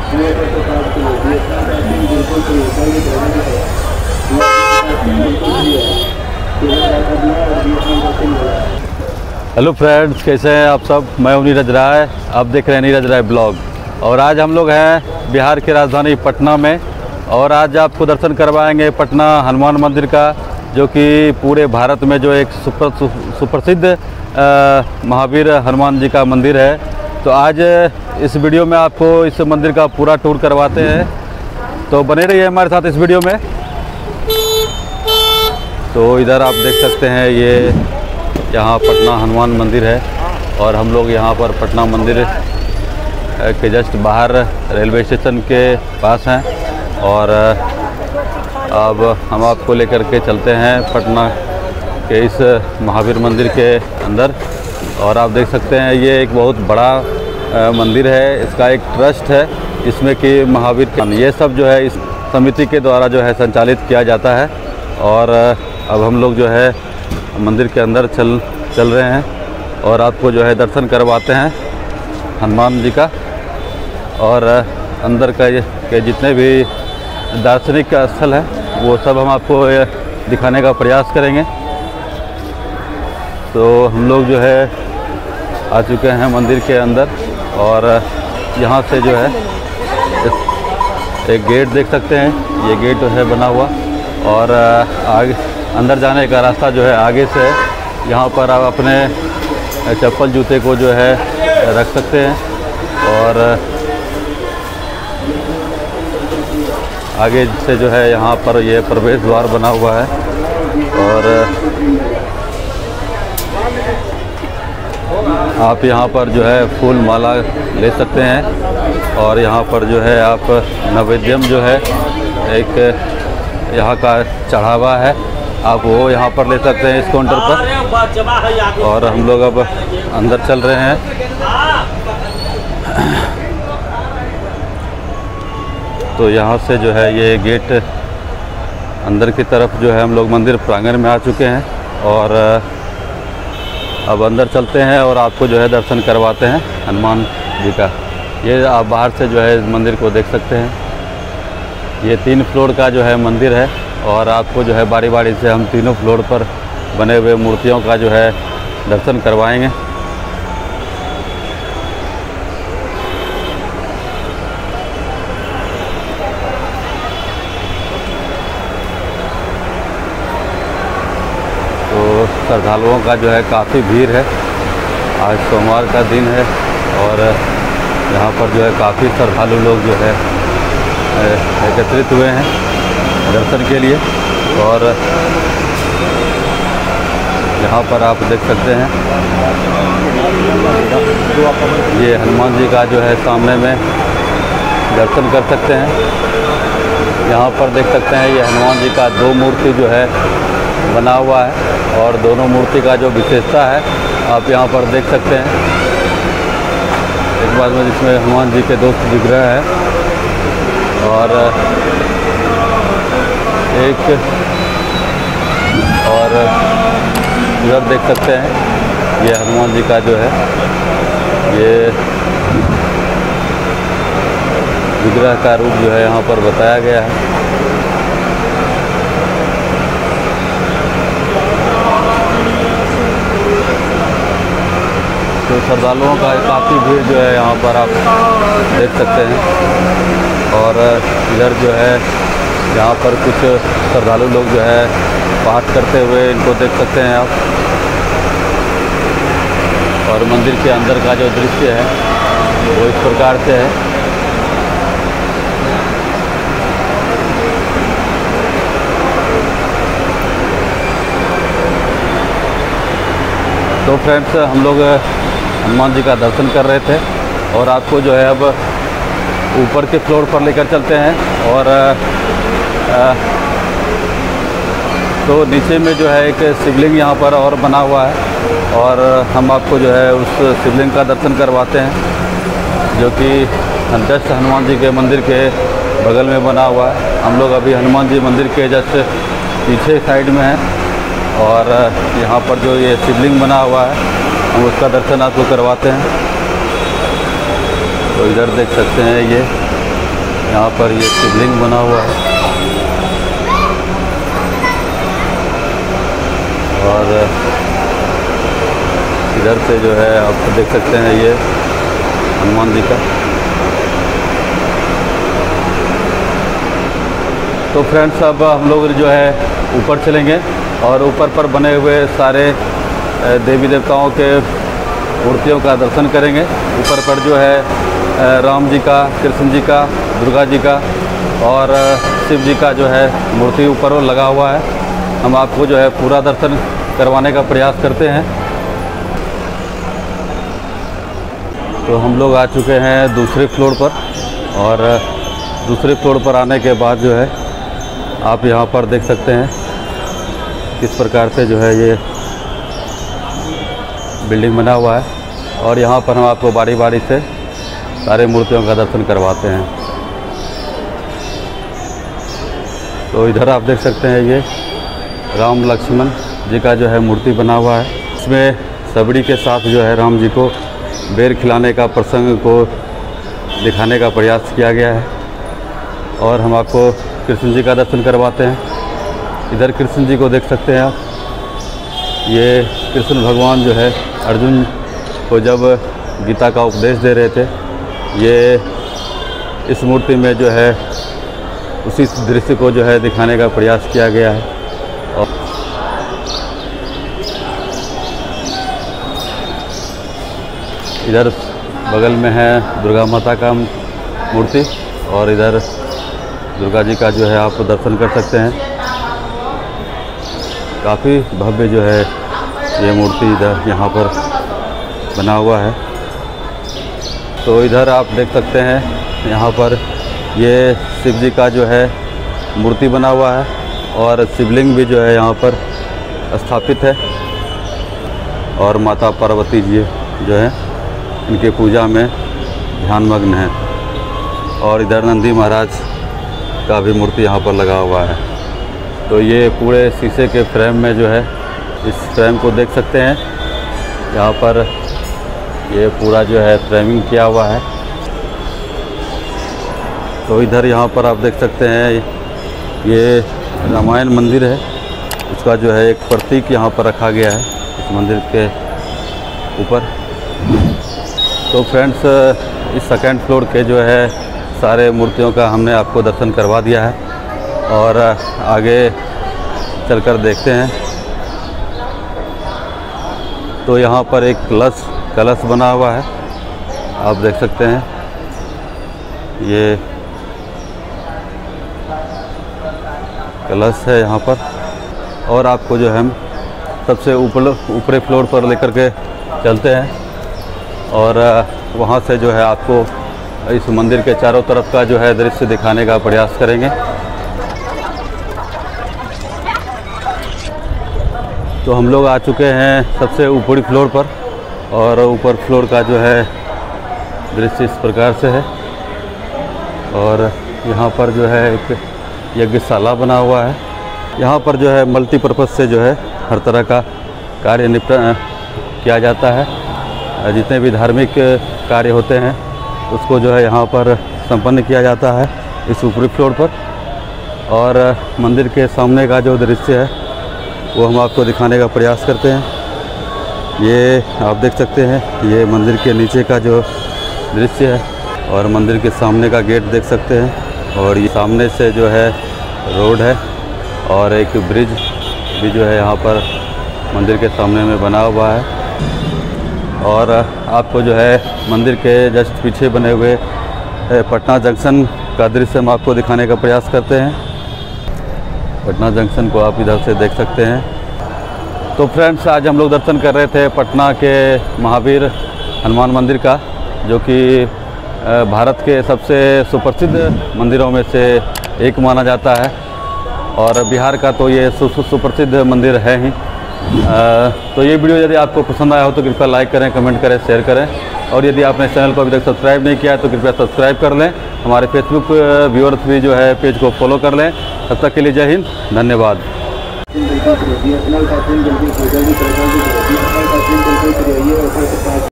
Hello friends, कैसे हैं आप सब। मैं हूं नीरज राय, आप देख रहे हैं नीरज राय ब्लॉग। और आज हम लोग हैं बिहार की राजधानी पटना में, और आज आपको दर्शन करवाएंगे पटना हनुमान मंदिर का, जो कि पूरे भारत में जो एक सुप्रसिद्ध महावीर हनुमान जी का मंदिर है। तो आज इस वीडियो में आपको इस मंदिर का पूरा टूर करवाते हैं, तो बने रहिए हमारे साथ इस वीडियो में। तो इधर आप देख सकते हैं, ये यहाँ पटना हनुमान मंदिर है, और हम लोग यहाँ पर पटना मंदिर के जस्ट बाहर रेलवे स्टेशन के पास हैं। और अब हम आपको लेकर के चलते हैं पटना के इस महावीर मंदिर के अंदर। और आप देख सकते हैं, ये एक बहुत बड़ा मंदिर है, इसका एक ट्रस्ट है जिसमें कि महावीर ये सब जो है इस समिति के द्वारा जो है संचालित किया जाता है। और अब हम लोग जो है मंदिर के अंदर चल रहे हैं, और आपको जो है दर्शन करवाते हैं हनुमान जी का, और अंदर के जितने भी दार्शनिक स्थल हैं वो सब हम आपको दिखाने का प्रयास करेंगे। तो हम लोग जो है आ चुके हैं मंदिर के अंदर, और यहाँ से जो है एक गेट देख सकते हैं, ये गेट है बना हुआ, और आगे अंदर जाने का रास्ता जो है आगे से है। यहाँ पर आप अपने चप्पल जूते को जो है रख सकते हैं, और आगे से जो है यहाँ पर ये प्रवेश द्वार बना हुआ है। और आप यहाँ पर जो है फूल माला ले सकते हैं, और यहाँ पर जो है आप नैवेद्यम जो है एक यहाँ का चढ़ावा है, आप वो यहाँ पर ले सकते हैं इस काउंटर पर। और हम लोग अब अंदर चल रहे हैं। तो यहाँ से जो है ये गेट अंदर की तरफ जो है हम लोग मंदिर प्रांगण में आ चुके हैं, और अब अंदर चलते हैं और आपको जो है दर्शन करवाते हैं हनुमान जी का। ये आप बाहर से जो है मंदिर को देख सकते हैं, ये 3 फ्लोर का जो है मंदिर है, और आपको जो है बारी बारी से हम तीनों फ्लोर पर बने हुए मूर्तियों का जो है दर्शन करवाएंगे। तो श्रद्धालुओं का जो है काफ़ी भीड़ है, आज सोमवार का दिन है, और यहाँ पर जो है काफ़ी श्रद्धालु लोग जो है एकत्रित हुए हैं दर्शन के लिए। और यहाँ पर आप देख सकते हैं, ये हनुमान जी का जो है सामने में दर्शन कर सकते हैं। यहाँ पर देख सकते हैं, ये हनुमान जी का 2 मूर्ति जो है बना हुआ है, और दोनों मूर्ति का जो विशेषता है आप यहाँ पर देख सकते हैं। एक बार में जिसमें हनुमान जी के 2 विग्रह है, और एक और इधर देख सकते हैं, ये हनुमान जी का जो है ये विग्रह का रूप जो है यहाँ पर बताया गया है। तो श्रद्धालुओं का काफ़ी भीड़ जो है यहाँ पर आप देख सकते हैं। और इधर जो है यहाँ पर कुछ श्रद्धालु लोग जो है पाठ करते हुए इनको देख सकते हैं आप। और मंदिर के अंदर का जो दृश्य है वो इस प्रकार से है। तो फ्रेंड्स, हम लोग हनुमान जी का दर्शन कर रहे थे, और आपको जो है अब ऊपर के फ्लोर पर लेकर चलते हैं। और तो नीचे में जो है एक शिवलिंग यहाँ पर और बना हुआ है, और हम आपको जो है उस शिवलिंग का दर्शन करवाते हैं, जो कि जस्ट हनुमान जी के मंदिर के बगल में बना हुआ है। हम लोग अभी हनुमान जी मंदिर के जस्ट पीछे साइड में हैं, और यहाँ पर जो ये शिवलिंग बना हुआ है हम उसका दर्शन आपको करवाते हैं। तो इधर देख सकते हैं, ये यहाँ पर ये शिवलिंग बना हुआ है और इधर से जो है आप देख सकते हैं ये हनुमान जी का। तो फ्रेंड्स अब हम लोग जो है ऊपर चलेंगे और ऊपर पर बने हुए सारे देवी देवताओं के मूर्तियों का दर्शन करेंगे। ऊपर पर जो है राम जी का, कृष्ण जी का, दुर्गा जी का और शिव जी का जो है मूर्ति ऊपर लगा हुआ है। हम आपको जो है पूरा दर्शन करवाने का प्रयास करते हैं। तो हम लोग आ चुके हैं दूसरे फ्लोर पर और दूसरे फ्लोर पर आने के बाद जो है आप यहाँ पर देख सकते हैं किस प्रकार से जो है ये बिल्डिंग बना हुआ है और यहाँ पर हम आपको बारी बारी से सारे मूर्तियों का दर्शन करवाते हैं। तो इधर आप देख सकते हैं ये राम लक्ष्मण जी का जो है मूर्ति बना हुआ है। इसमें सबड़ी के साथ जो है राम जी को बेर खिलाने का प्रसंग को दिखाने का प्रयास किया गया है। और हम आपको कृष्ण जी का दर्शन करवाते हैं। इधर कृष्ण जी को देख सकते हैं आप। ये कृष्ण भगवान जो है अर्जुन को जब गीता का उपदेश दे रहे थे, ये इस मूर्ति में जो है उसी दृश्य को जो है दिखाने का प्रयास किया गया है। और इधर बगल में है दुर्गा माता का मूर्ति और इधर दुर्गा जी का जो है आप दर्शन कर सकते हैं। काफ़ी भव्य जो है ये मूर्ति इधर यहाँ पर बना हुआ है। तो इधर आप देख सकते हैं यहाँ पर ये शिव जी का जो है मूर्ति बना हुआ है और शिवलिंग भी जो है यहाँ पर स्थापित है और माता पार्वती जी जो है इनके पूजा में ध्यानमग्न है। और इधर नंदी महाराज का भी मूर्ति यहाँ पर लगा हुआ है। तो ये पूरे शीशे के फ्रेम में जो है इस फ्रेम को देख सकते हैं। यहाँ पर ये पूरा जो है फ्रेमिंग किया हुआ है। तो इधर यहाँ पर आप देख सकते हैं ये रामायण मंदिर है, उसका जो है एक प्रतीक यहाँ पर रखा गया है इस मंदिर के ऊपर। तो फ्रेंड्स इस सेकंड फ्लोर के जो है सारे मूर्तियों का हमने आपको दर्शन करवा दिया है और आगे चलकर देखते हैं। तो यहाँ पर एक कलश बना हुआ है, आप देख सकते हैं। ये कलश है यहाँ पर और आपको जो है हम सबसे ऊपरी फ्लोर पर लेकर के चलते हैं और वहाँ से जो है आपको इस मंदिर के चारों तरफ का जो है दृश्य दिखाने का प्रयास करेंगे। तो हम लोग आ चुके हैं सबसे ऊपरी फ्लोर पर और ऊपर फ्लोर का जो है दृश्य इस प्रकार से है। और यहाँ पर जो है एक यज्ञशाला बना हुआ है। यहाँ पर जो है मल्टीपर्पज़ से जो है हर तरह का कार्य निपटान किया जाता है। जितने भी धार्मिक कार्य होते हैं उसको जो है यहाँ पर संपन्न किया जाता है इस ऊपरी फ्लोर पर। और मंदिर के सामने का जो दृश्य है वो हम आपको दिखाने का प्रयास करते हैं। ये आप देख सकते हैं ये मंदिर के नीचे का जो दृश्य है और मंदिर के सामने का गेट देख सकते हैं। और ये सामने से जो है रोड है और एक ब्रिज भी जो है यहाँ पर मंदिर के सामने में बना हुआ है। और आपको जो है मंदिर के जस्ट पीछे बने हुए पटना जंक्शन का दृश्य हम आपको दिखाने का प्रयास करते हैं। पटना जंक्शन को आप इधर से देख सकते हैं। तो फ्रेंड्स आज हम लोग दर्शन कर रहे थे पटना के महावीर हनुमान मंदिर का, जो कि भारत के सबसे सुप्रसिद्ध मंदिरों में से एक माना जाता है और बिहार का तो ये सुप्रसिद्ध मंदिर है ही। तो ये वीडियो यदि आपको पसंद आया हो तो कृपया लाइक करें, कमेंट करें, शेयर करें। और यदि आपने चैनल को अभी तक सब्सक्राइब नहीं किया है तो कृपया सब्सक्राइब कर लें। हमारे फेसबुक व्यूअर्स भी जो है पेज को फॉलो कर लें। तब तक के लिए जय हिंद, धन्यवाद।